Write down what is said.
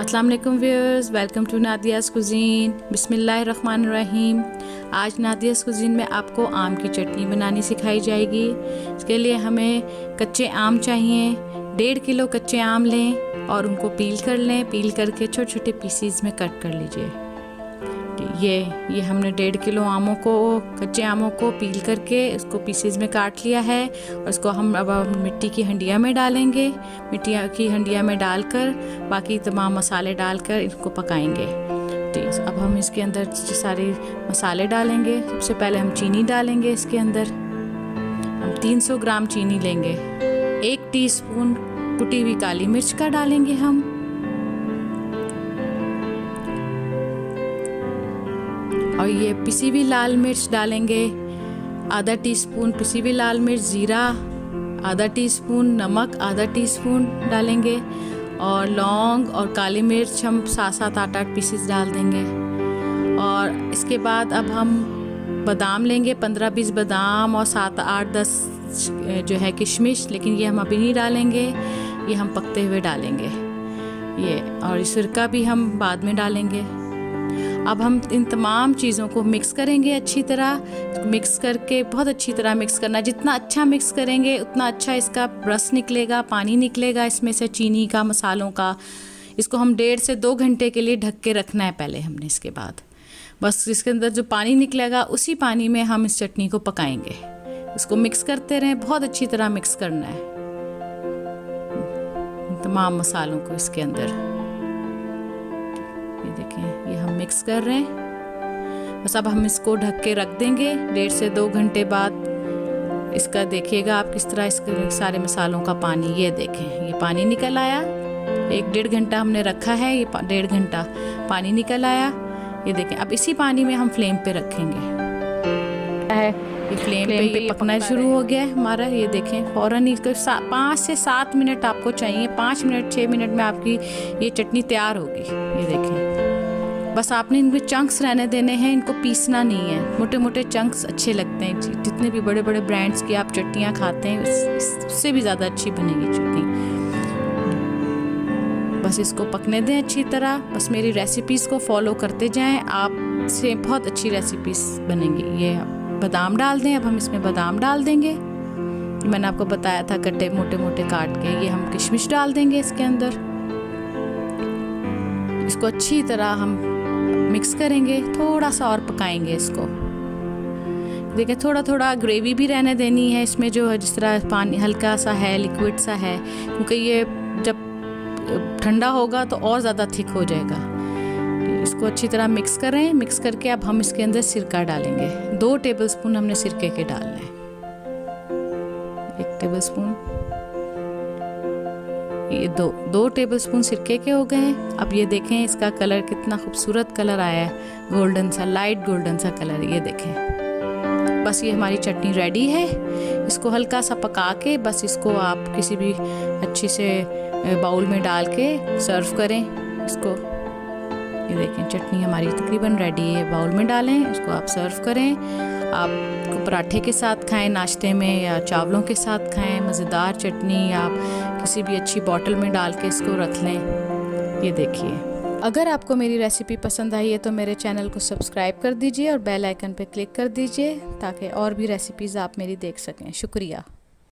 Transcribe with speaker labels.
Speaker 1: अस्सलाम वालेकुम viewers, welcome to Nadia's cuisine. बिस्मिल्लाहिर्रहमानिर्रहीम। आज नादियाज़ कुज़ीन में आपको आम की चटनी बनानी सिखाई जाएगी। इसके लिए हमें कच्चे आम चाहिए। 1.5 किलो कच्चे आम लें और उनको पील कर लें। पील करके छोटे छोटे पीसीज में कट कर लीजिए। ये हमने 1.5 किलो आमों को, कच्चे आमों को पील करके इसको पीसेस में काट लिया है और इसको हम अब मिट्टी की हंडिया में डालेंगे। मिट्टी की हंडिया में डालकर बाकी तमाम मसाले डालकर इनको पकाएंगे। ठीक, अब हम इसके अंदर सारे मसाले डालेंगे। सबसे पहले हम चीनी डालेंगे। इसके अंदर हम 300 ग्राम चीनी लेंगे। 1 टीस्पून कुटी हुई काली मिर्च का डालेंगे हम, और ये पिसी हुई लाल मिर्च डालेंगे। आधा टीस्पून पिसी हुई लाल मिर्च, जीरा आधा टीस्पून, नमक आधा टीस्पून डालेंगे, और लौंग और काली मिर्च हम 7-7, 8-8 पीसेस डाल देंगे। और इसके बाद अब हम बादाम लेंगे, 15-20 बादाम और 7-8-10 जो है किशमिश, लेकिन ये हम अभी नहीं डालेंगे, ये हम पकते हुए डालेंगे ये। और सिरका भी हम बाद में डालेंगे। अब हम इन तमाम चीज़ों को मिक्स करेंगे अच्छी तरह। मिक्स करके बहुत अच्छी तरह मिक्स करना। जितना अच्छा मिक्स करेंगे उतना अच्छा इसका रस निकलेगा, पानी निकलेगा इसमें से, चीनी का, मसालों का। इसको हम 1.5 से 2 घंटे के लिए ढक के रखना है पहले हमने। इसके बाद बस इसके अंदर जो पानी निकलेगा उसी पानी में हम इस चटनी को पकाएंगे। इसको मिक्स करते रहें, बहुत अच्छी तरह मिक्स करना है तमाम मसालों को इसके अंदर। ये देखें, ये हम मिक्स कर रहे हैं। बस अब हम इसको ढक के रख देंगे। 1.5 से 2 घंटे बाद इसका देखिएगा आप किस तरह इसके सारे मसालों का पानी, ये देखें, ये पानी निकल आया। 1-1.5 घंटा हमने रखा है, ये 1.5 घंटा पानी निकल आया। ये देखें, अब इसी पानी में हम फ्लेम पे रखेंगे। ये फ्लेम पे ये पकना शुरू हो गया है हमारा। ये देखें, फ़ौरन इसको 5 से 7 मिनट आपको चाहिए। 5 मिनट 6 मिनट में आपकी ये चटनी तैयार होगी। ये देखें, बस आपने इनमें चंक्स रहने देने हैं, इनको पीसना नहीं है। मोटे मोटे चंक्स अच्छे लगते हैं। जितने भी बड़े बड़े ब्रांड्स की आप चटनियाँ खाते हैं उससे भी ज़्यादा अच्छी बनेगी चटनी। बस इसको पकने दें अच्छी तरह। बस मेरी रेसिपीज़ को फॉलो करते जाएं, आपसे बहुत अच्छी रेसिपीज़ बनेंगी। ये बादाम डाल दें। अब हम इसमें बादाम डाल देंगे। मैंने आपको बताया था कटे मोटे मोटे काट के। ये हम किशमिश डाल देंगे इसके अंदर। इसको अच्छी तरह हम मिक्स करेंगे, थोड़ा सा और पकाएंगे इसको। देखिए, थोड़ा थोड़ा ग्रेवी भी रहने देनी है इसमें, जो है जिस तरह पानी हल्का सा है, लिक्विड सा है, क्योंकि ये जब ठंडा होगा तो और ज़्यादा थिक हो जाएगा। इसको अच्छी तरह मिक्स करें। मिक्स करके अब हम इसके अंदर सिरका डालेंगे। 2 टेबलस्पून हमने सिरके के डालने हैं। 1 टेबलस्पून, ये 2 टेबलस्पून सिरके के हो गए हैं। अब ये देखें, इसका कलर कितना खूबसूरत कलर आया है, गोल्डन सा, लाइट गोल्डन सा कलर। ये देखें, बस ये हमारी चटनी रेडी है। इसको हल्का सा पका के बस इसको आप किसी भी अच्छे से बाउल में डाल के सर्व करें इसको। ये देखें, चटनी हमारी तकरीबन रेडी है। बाउल में डालें, इसको आप सर्व करें। आप पराठे के साथ खाएं नाश्ते में, या चावलों के साथ खाएं। मज़ेदार चटनी आप किसी भी अच्छी बॉटल में डाल के इसको रख लें। ये देखिए, अगर आपको मेरी रेसिपी पसंद आई है तो मेरे चैनल को सब्सक्राइब कर दीजिए और बेल आइकन पर क्लिक कर दीजिए, ताकि और भी रेसिपीज़ आप मेरी देख सकें। शुक्रिया।